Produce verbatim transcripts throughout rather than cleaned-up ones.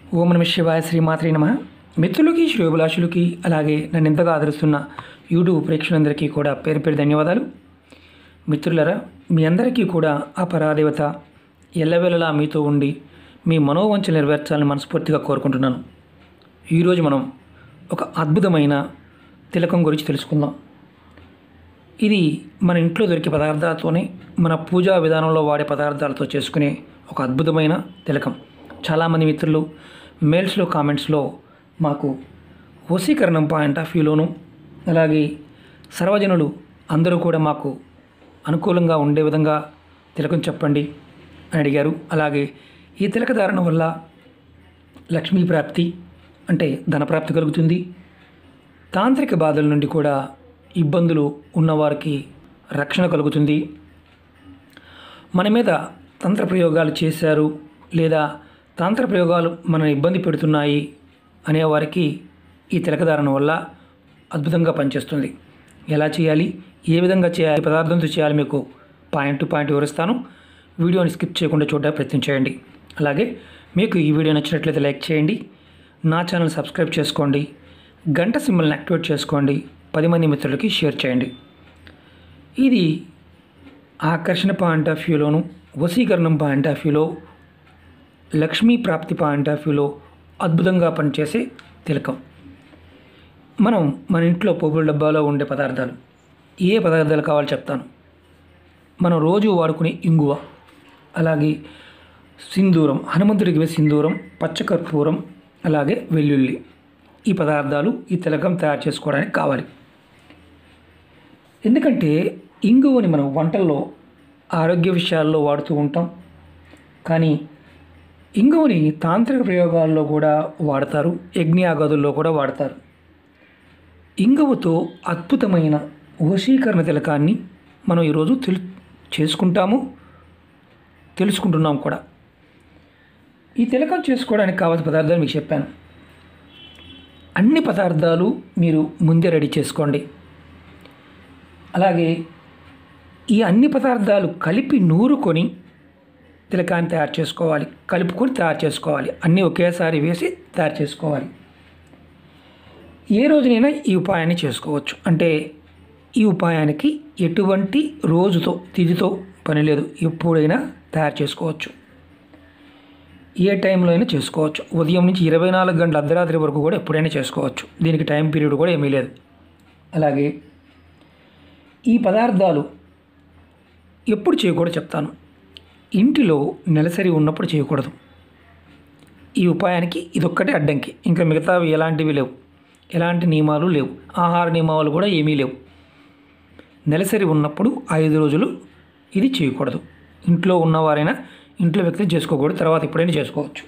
ఓం నమః శివాయ శ్రీమాత్రే నమః. మిత్రులకి శ్రేయోభిలాషులకి అలాగే నన్ను ఎంతగా ఆదరిస్తున్న యూట్యూబ్ ప్రేక్షకులందరికీ కూడా పేరు పేరు ధన్యవాదాలు. మిత్రులరా, మీ అందరికీ కూడా ఆ పరాదేవత ఎల్లవేళలా మీతో ఉండి మీ మనోవంచలు నెరవేర్చాలని మనస్ఫూర్తిగా కోరుకుంటున్నాను. ఈరోజు మనం ఒక అద్భుతమైన తిలకం గురించి తెలుసుకుందాం. ఇది మన ఇంట్లో దొరికే పదార్థాలతోనే, మన పూజా విధానంలో వాడే పదార్థాలతో చేసుకునే ఒక అద్భుతమైన తిలకం. చాలామంది మిత్రులు మెయిల్స్లో కామెంట్స్లో మాకు వశీకరణం పాయింట్ ఆఫ్ వ్యూలోను అలాగే సర్వజనులు అందరూ కూడా మాకు అనుకూలంగా ఉండే విధంగా తిలకం చెప్పండి అని అడిగారు. అలాగే ఈ తిలక ధారణ వల్ల లక్ష్మీ ప్రాప్తి అంటే ధనప్రాప్తి కలుగుతుంది. తాంత్రిక బాధల నుండి కూడా ఇబ్బందులు ఉన్నవారికి రక్షణ కలుగుతుంది. మన మీద తంత్ర ప్రయోగాలు చేశారు లేదా తంత్ర ప్రయోగాలు మనల్ని ఇబ్బంది పెడుతున్నాయి అనేవారికి ఈ తిలకధారణ వల్ల అద్భుతంగా పనిచేస్తుంది. ఎలా చేయాలి, ఏ విధంగా చేయాలి, పదార్థంతో చేయాలి మీకు పాయింట్ టు పాయింట్ వివరిస్తాను. వీడియోని స్కిప్ చేయకుండా చూడడానికి ప్రయత్నం చేయండి. అలాగే మీకు ఈ వీడియో నచ్చినట్లయితే లైక్ చేయండి, నా ఛానల్ సబ్స్క్రైబ్ చేసుకోండి, గంట సింబల్ని యాక్టివేట్ చేసుకోండి, పది మంది మిత్రులకి షేర్ చేయండి. ఇది ఆకర్షణ పాయింట్ ఆఫ్ వ్యూలోను, వశీకరణం పాయింట్ ఆఫ్ వ్యూలో, లక్ష్మీ ప్రాప్తి పాయింట్ ఆఫ్ వ్యూలో అద్భుతంగా పనిచేసే తిలకం. మనం మన ఇంట్లో పోపుల డబ్బాలో ఉండే పదార్థాలు ఏ పదార్థాలు కావాలో చెప్తాను. మనం రోజు వాడుకునే ఇంగువ, అలాగే సింధూరం, హనుమంతుడికి వేసే సింధూరం, పచ్చకర్పూరం, అలాగే వెల్లుల్లి, ఈ పదార్థాలు ఈ తిలకం తయారు చేసుకోవడానికి కావాలి. ఎందుకంటే ఇంగువని మనం వంటల్లో ఆరోగ్య విషయాల్లో వాడుతూ ఉంటాం, కానీ ఇంగువని తాంత్రిక ప్రయోగాల్లో కూడా వాడతారు, యజ్ఞయాగాదుల్లో కూడా వాడతారు. ఇంగువతో అద్భుతమైన వశీకరణ తిలకాన్ని మనం ఈరోజు తెలు చేసుకుంటాము తెలుసుకుంటున్నాం కూడా. ఈ తిలకం చేసుకోవడానికి కావాల్సిన పదార్థాలు మీకు చెప్పాను. అన్ని పదార్థాలు మీరు ముందే రెడీ చేసుకోండి. అలాగే ఈ అన్ని పదార్థాలు కలిపి నూరుకొని తిలకాన్ని తయారు చేసుకోవాలి, కలుపుకొని తయారు చేసుకోవాలి. అన్నీ ఒకేసారి వేసి తయారు చేసుకోవాలి. ఏ రోజునైనా ఈ ఉపాయాన్ని చేసుకోవచ్చు. అంటే ఈ ఉపాయానికి ఎటువంటి రోజుతో తిథితో పని లేదు, ఎప్పుడైనా తయారు చేసుకోవచ్చు, ఏ టైంలో అయినా చేసుకోవచ్చు. ఉదయం నుంచి ఇరవై నాలుగు గంటల అర్ధరాత్రి వరకు కూడా ఎప్పుడైనా చేసుకోవచ్చు. దీనికి టైం పీరియడ్ కూడా ఏమీ లేదు. అలాగే ఈ పదార్థాలు ఎప్పుడు చేయకూడదు చెప్తాను. ఇంటిలో నెలసరి ఉన్నప్పుడు చేయకూడదు. ఈ ఉపాయానికి ఇదొక్కటే అడ్డంకి, ఇంకా మిగతావి ఎలాంటివి లేవు, ఎలాంటి నియమాలు లేవు, ఆహార నియమాలు కూడా ఏమీ లేవు. నెలసరి ఉన్నప్పుడు ఐదు రోజులు ఇది చేయకూడదు. ఇంట్లో ఉన్నవారైనా ఇంట్లో వ్యక్తులు చేసుకోకూడదు, తర్వాత ఎప్పుడైనా చేసుకోవచ్చు.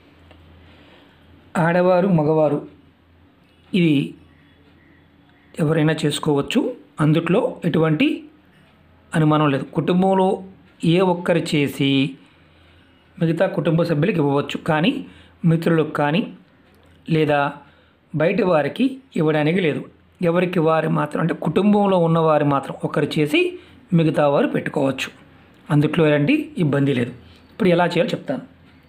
ఆడవారు మగవారు ఇది ఎవరైనా చేసుకోవచ్చు, అందుట్లో ఎటువంటి అనుమానం లేదు. కుటుంబంలో ఏ ఒక్కరు చేసి మిగతా కుటుంబ సభ్యులకు ఇవ్వవచ్చు, కానీ మిత్రులకు కానీ లేదా బయట వారికి ఇవ్వడానికి లేదు. ఎవరికి వారు మాత్రం, అంటే కుటుంబంలో ఉన్నవారు మాత్రం ఒకరు చేసి మిగతా వారు పెట్టుకోవచ్చు, అందుట్లో ఎలాంటి ఇబ్బంది లేదు. ఇప్పుడు ఎలా చేయాలో చెప్తాను.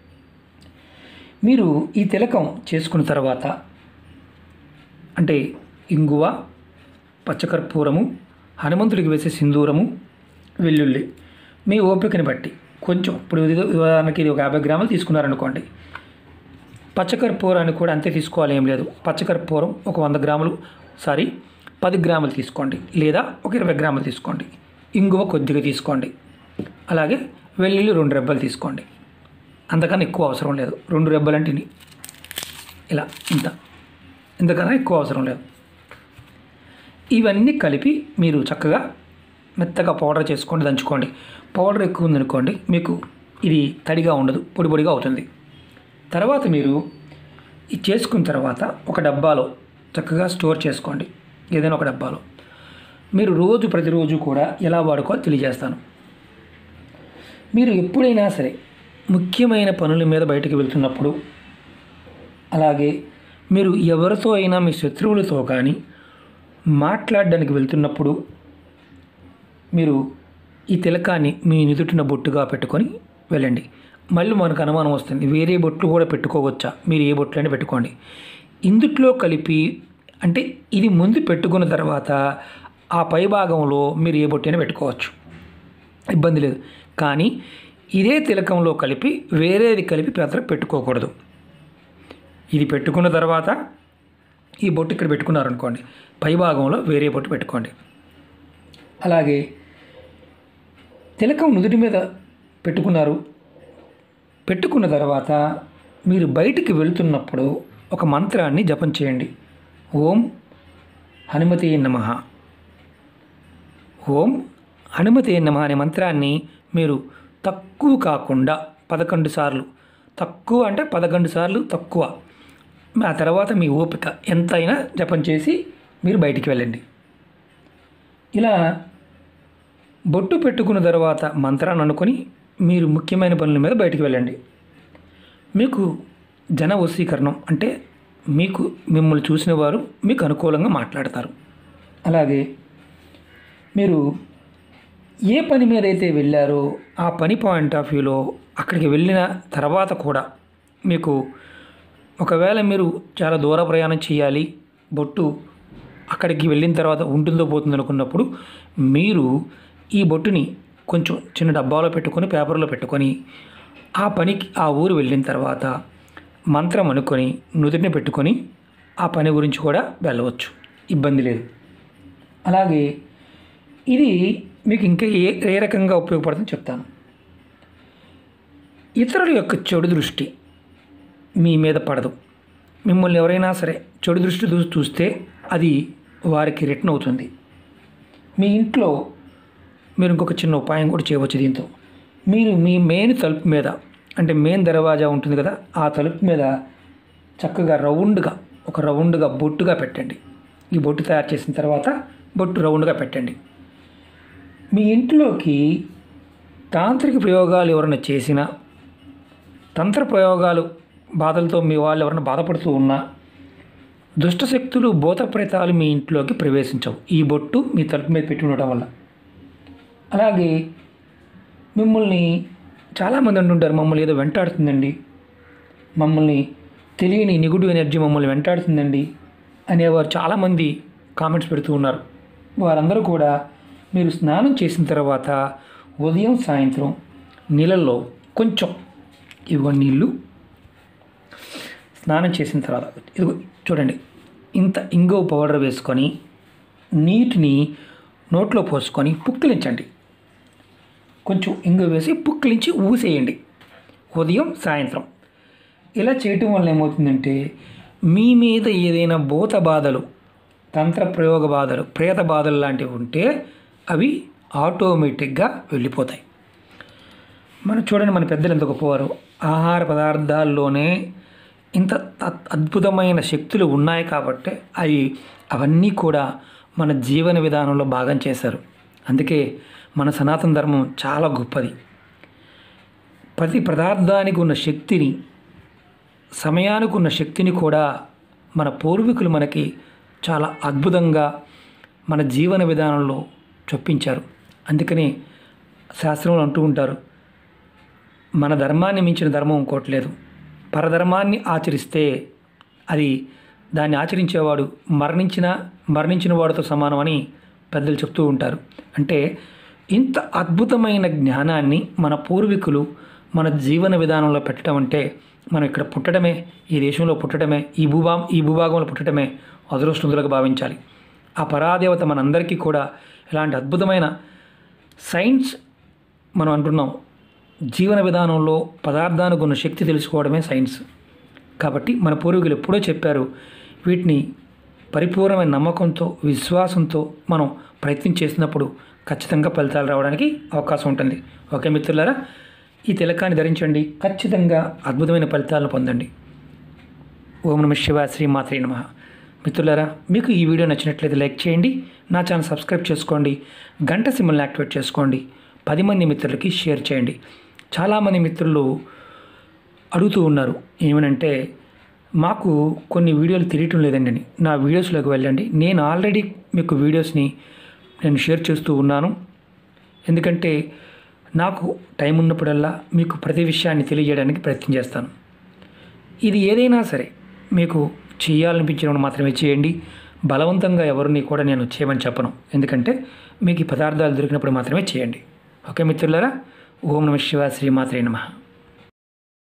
మీరు ఈ తిలకం చేసుకున్న తర్వాత అంటే ఇంగువ, పచ్చకర్పూరము, హనుమంతుడికి వేసే సింధూరము, వెల్లుల్లి మీ ఓపికని బట్టి కొంచెం, ఇప్పుడు ఉదాహరణకి ఇది ఒక యాభై గ్రాములు తీసుకున్నారనుకోండి, పచ్చకర్పూరాన్ని కూడా అంతే తీసుకోవాలి, ఏం లేదు. పచ్చకర్పూరం ఒక వంద గ్రాములు సారీ పది గ్రాములు తీసుకోండి, లేదా ఒక ఇరవై గ్రాములు తీసుకోండి. ఇంగువ కొద్దిగా తీసుకోండి, అలాగే వెల్లుల్లి రెండు రెబ్బలు తీసుకోండి. అంతకన్నా ఎక్కువ అవసరం లేదు. రెండు రెబ్బలు అంటే ఇలా ఇంత, ఇంతకన్నా ఎక్కువ అవసరం లేదు. ఇవన్నీ కలిపి మీరు చక్కగా మెత్తగా పౌడర్ చేసుకోండి, దంచుకోండి. పౌడర్ ఎక్కువ ఉందనుకోండి మీకు ఇది తడిగా ఉండదు, పొడి పొడిగా అవుతుంది. తర్వాత మీరు ఇది చేసుకున్న తర్వాత ఒక డబ్బాలో చక్కగా స్టోర్ చేసుకోండి, ఏదైనా ఒక డబ్బాలో. మీరు రోజు ప్రతిరోజు కూడా ఎలా వాడుకోవాలో తెలియజేస్తాను. మీరు ఎప్పుడైనా సరే ముఖ్యమైన పనుల మీద బయటకు వెళ్తున్నప్పుడు, అలాగే మీరు ఎవరితో అయినా మీ శత్రువులతో కానీ మాట్లాడడానికి వెళ్తున్నప్పుడు మీరు ఈ తిలకాన్ని మీ నుదుటిన బొట్టుగా పెట్టుకొని వెళ్ళండి. మళ్ళీ మనకు అనుమానం వస్తుంది, వేరే బొట్లు కూడా పెట్టుకోవచ్చా? మీరు ఏ బొట్లైనా పెట్టుకోండి. ఇందుట్లో కలిపి అంటే ఇది ముందు పెట్టుకున్న తర్వాత ఆ పై భాగంలో మీరు ఏ బొట్టైనా పెట్టుకోవచ్చు, ఇబ్బంది లేదు. కానీ ఇదే తిలకంలో కలిపి వేరేది కలిపి పెద్ద పెట్టుకోకూడదు. ఇది పెట్టుకున్న తర్వాత ఈ బొట్టు ఇక్కడ పెట్టుకున్నారనుకోండి, పై భాగంలో వేరే బొట్టు పెట్టుకోండి. అలాగే తిలకం నుదుటి మీద పెట్టుకున్నారు. పెట్టుకున్న తర్వాత మీరు బయటికి వెళ్తున్నప్పుడు ఒక మంత్రాన్ని జపం చేయండి. ఓం హనుమతే నమః, ఓం హనుమతే నమః అనే మంత్రాన్ని మీరు తక్కువ కాకుండా పదకొండు సార్లు, తక్కువ అంటే పదకొండు సార్లు తక్కువ, ఆ తర్వాత మీ ఓపిక ఎంతైనా జపం చేసి మీరు బయటికి వెళ్ళండి. ఇలా బొట్టు పెట్టుకున్న తర్వాత మంత్రాన్ని అనుకొని మీరు ముఖ్యమైన పనుల మీద బయటికి వెళ్ళండి. మీకు జన వశీకరణం అంటే మీకు మిమ్మల్ని చూసిన వారు మీకు అనుకూలంగా మాట్లాడతారు. అలాగే మీరు ఏ పని మీద అయితే వెళ్ళారో ఆ పని పాయింట్ ఆఫ్ వ్యూలో అక్కడికి వెళ్ళిన తర్వాత కూడా మీకు ఒకవేళ మీరు చాలా దూర ప్రయాణం చేయాలి, బొట్టు అక్కడికి వెళ్ళిన తర్వాత ఉంటుందో పోతుందో అనుకున్నప్పుడు మీరు ఈ బొట్టుని కొంచెం చిన్న డబ్బాలో పెట్టుకొని పేపర్లో పెట్టుకొని ఆ పనికి ఆ ఊరు వెళ్ళిన తర్వాత మంత్రం అనుకొని నుదుటిని పెట్టుకొని ఆ పని గురించి కూడా వెళ్ళవచ్చు, ఇబ్బంది లేదు. అలాగే ఇది మీకు ఇంకా ఏ ఏ రకంగా ఉపయోగపడుతుందో చెప్తాను. ఇతరుల యొక్క చెడు దృష్టి మీ మీద పడదు. మిమ్మల్ని ఎవరైనా సరే చెడు దృష్టి చూసి చూస్తే అది వారికి రిటర్న్ అవుతుంది. మీ ఇంట్లో మీరు ఇంకొక చిన్న ఉపాయం కూడా చేయవచ్చు. దీంతో మీరు మీ మెయిన్ తలుపు మీద అంటే మెయిన్ దర్వాజా ఉంటుంది కదా, ఆ తలుపు మీద చక్కగా రౌండ్గా ఒక రౌండ్గా బొట్టుగా పెట్టండి. ఈ బొట్టు తయారు చేసిన తర్వాత బొట్టు రౌండ్గా పెట్టండి. మీ ఇంట్లోకి తాంత్రిక ప్రయోగాలు ఎవరైనా చేసినా, తంత్ర ప్రయోగాలు బాధలతో మీ వాళ్ళు ఎవరైనా బాధపడుతూ ఉన్నా, దుష్టశక్తులు భూత ప్రేతాలు మీ ఇంట్లోకి ప్రవేశించవు ఈ బొట్టు మీ తలుపు మీద పెట్టి ఉండటం వల్ల. అలాగే మిమ్మల్ని చాలామంది అంటుంటారు, మమ్మల్ని ఏదో వెంటాడుతుందండి, మమ్మల్ని తెలియని నిగుడు ఎనర్జీ మమ్మల్ని వెంటాడుతుందండి అనేవారు చాలామంది కామెంట్స్ పెడుతూ ఉన్నారు. వారందరూ కూడా మీరు స్నానం చేసిన తర్వాత ఉదయం సాయంత్రం నీళ్ళల్లో కొంచెం ఇవ్వండి నీళ్ళు, స్నానం చేసిన తర్వాత ఇది చూడండి ఇంత ఇంగువ పౌడర్ వేసుకొని నీటిని నోట్లో పోసుకొని పుక్కిలించండి. కొంచెం ఇంగువ వేసి పుక్కిలించి ఊసేయండి ఉదయం సాయంత్రం. ఇలా చేయటం వల్ల ఏమవుతుందంటే మీ మీద ఏదైనా భూత బాధలు, తంత్ర ప్రయోగ బాధలు, ప్రేత బాధలు లాంటివి ఉంటే అవి ఆటోమేటిక్గా వెళ్ళిపోతాయి. మనం చూడండి, మన పెద్దలు ఎంత గొప్పవారు. ఆహార పదార్థాల్లోనే ఇంత అద్భుతమైన శక్తులు ఉన్నాయి కాబట్టి అవి అవన్నీ కూడా మన జీవన విధానంలో భాగం చేశారు. అందుకే మన సనాతన ధర్మం చాలా గొప్పది. ప్రతి పదార్థానికి ఉన్న శక్తిని, సమయానికి ఉన్న శక్తిని కూడా మన పూర్వీకులు మనకి చాలా అద్భుతంగా మన జీవన విధానంలో చొప్పించారు. అందుకని శాస్త్రంలో అంటూ ఉంటారు, మన ధర్మాన్ని మించిన ధర్మం ఇంకోటి లేదు. పరధర్మాన్ని ఆచరిస్తే అది దాన్ని ఆచరించేవాడు మరణించిన మరణించిన వాడితో సమానమని పెద్దలు చెప్తూ ఉంటారు. అంటే ఇంత అద్భుతమైన జ్ఞానాన్ని మన పూర్వీకులు మన జీవన విధానంలో పెట్టడం అంటే మనం ఇక్కడ పుట్టడమే, ఈ దేశంలో పుట్టడమే, ఈ భూభా ఈ భూభాగంలో పుట్టడమే అదృష్టంతులుగా భావించాలి. ఆ పరాదేవత మనందరికీ కూడా ఇలాంటి అద్భుతమైన సైన్స్ మనం అంటున్నాం. జీవన విధానంలో పదార్థానికి ఉన్న శక్తి తెలుసుకోవడమే సైన్స్. కాబట్టి మన పూర్వీకులు ఎప్పుడో చెప్పారు. వీటిని పరిపూర్ణమైన నమ్మకంతో, విశ్వాసంతో మనం ప్రయత్నం చేసినప్పుడు ఖచ్చితంగా ఫలితాలు రావడానికి అవకాశం ఉంటుంది. ఓకే మిత్రులారా, ఈ తిలకాన్ని ధరించండి, ఖచ్చితంగా అద్భుతమైన ఫలితాలను పొందండి. ఓం నమః శివాయ, శ్రీమాత్రే నమః. మిత్రులారా, మీకు ఈ వీడియో నచ్చినట్లయితే లైక్ చేయండి, నా ఛానల్ సబ్స్క్రైబ్ చేసుకోండి, గంట సింబల్ని యాక్టివేట్ చేసుకోండి, పది మంది మిత్రులకి షేర్ చేయండి. చాలామంది మిత్రులు అడుగుతూ ఉన్నారు ఏమనంటే, మాకు కొన్ని వీడియోలు తెలియటం లేదండి అని. నా వీడియోస్లోకి వెళ్ళండి. నేను ఆల్రెడీ మీకు వీడియోస్ని నేను షేర్ చేస్తూ ఉన్నాను. ఎందుకంటే నాకు టైం ఉన్నప్పుడల్లా మీకు ప్రతి విషయాన్ని తెలియజేయడానికి ప్రయత్నం చేస్తాను. ఇది ఏదైనా సరే మీకు చేయాలనిపించినప్పుడు మాత్రమే చేయండి. బలవంతంగా ఎవరిని కూడా నేను చేయమని చెప్పను. ఎందుకంటే మీకు ఈ పదార్థాలు దొరికినప్పుడు మాత్రమే చేయండి. ఓకే మిత్రులారా, ఓం నమః శివాయ, శ్రీమాత్రే నమః.